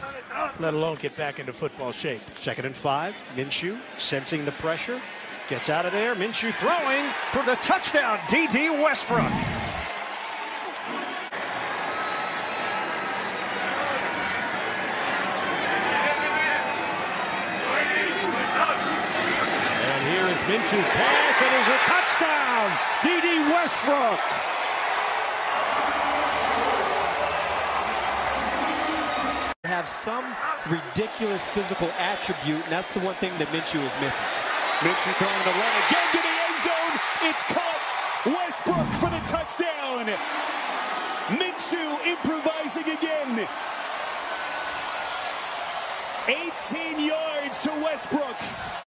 let alone get back into football shape. 2nd and 5. Minshew sensing the pressure. Gets out of there. Minshew throwing for the touchdown. Dede Westbrook. And here is Minshew's pass. It is a touchdown. Dede Westbrook. Have some ridiculous physical attribute, and that's the one thing that Minshew is missing. Minshew throwing the run again to the end zone. It's caught. Westbrook for the touchdown. Minshew improvising again. 18 yards to Westbrook.